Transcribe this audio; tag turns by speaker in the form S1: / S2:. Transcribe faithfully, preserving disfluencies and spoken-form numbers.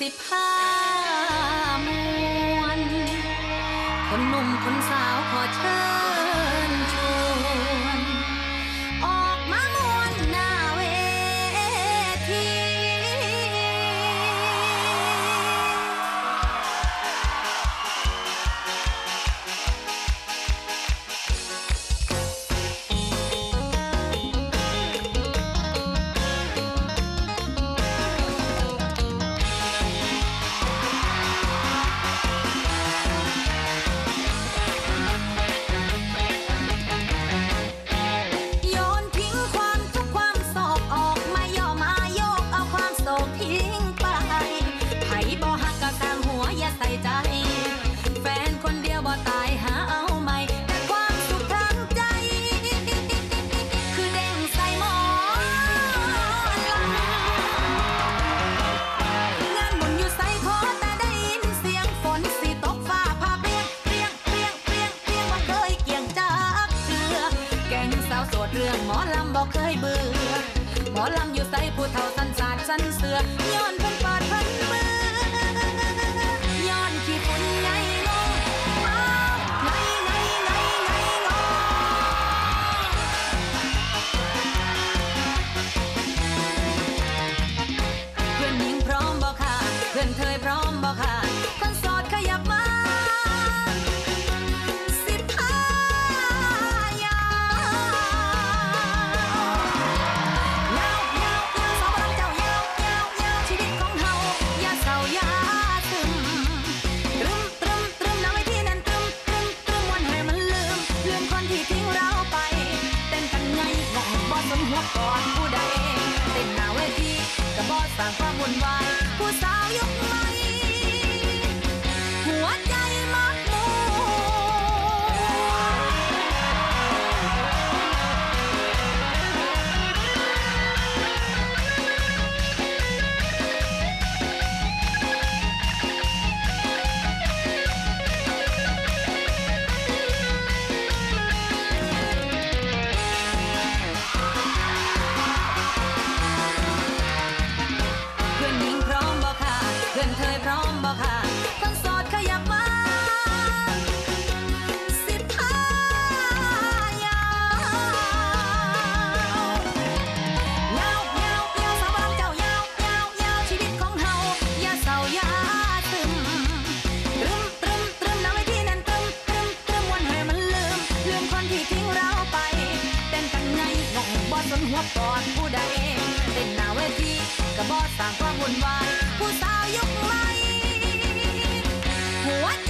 S1: ผ้ามวนคนหนุ่มคนสาวขอเชิญชวนออกมามวนหน้าเวทีใส่ใจแฟนคนเดียวบ่ตายหาเอาใหม่แต่ความสุขทางใจคือเด้งใส่หมองานบุญอยู่ใส่ขอแต่ได้ยินเสียงฝนสิตกฟ้าผ่าเปรี้ยงเปรี้ยงเปรี้ยงเปรี้ยงเปรี้ยงว่าเคยเกี่ยงจากเกลือแก่งสาวโสดเรื่องหมอลำบ่เคยเบื่อหมอลำอยู่ใส่ผู้เฒ่าสันสาดสันเสือย้อนเพิ่นเปิดเพิ่นมือย้อนขี้ฝุ่นใหญ่งงอ้าวไงไงไงไงงอเพื่อนหญิงพร้อมบ่ค่ะเพื่อนเธอพร้อมบ่ค่ะคนโสดขยับมาสิบห้ายาวยาวยาวยาวสาวรักเจ้ายาวยาวยาวชีวิตของเฮาอย่าเศร้าอย่าซึมตรึมตรึมตรึมน้ำไว้ที่นั่นตรึมตรึมตรึมวันให้มันลืมลืมคนที่ทิ้งเราไปเต้นกันไงงงบ่สนหัวก่อนผู้ใดเต้นหน้าเวทีก็บ่สร้างความวุ่นวายผู้สาวยุคใหม่หัวใจมักมัเพื่อนเคยพร้อมบ่ค่ะคนโสดขยับมาสิบห้ายาวยาวยาวยาวสาวรักเจ้ายาวยาวยาวชีวิตของเฮาอย่าเศร้าอย่าซึมตรึมตรึมตรึมน้ำไว้ที่นั่นตรึมตรึมตรึมวันให้มันลืมลืมคนที่ทิ้งเราไปเต้นกันไงงงบ่สนหัวก่อนผู้ใดเต้นหน้าเวทีก็บ่สร้างความวุ่นวายผู้สาวยุคใหม่หัวใจ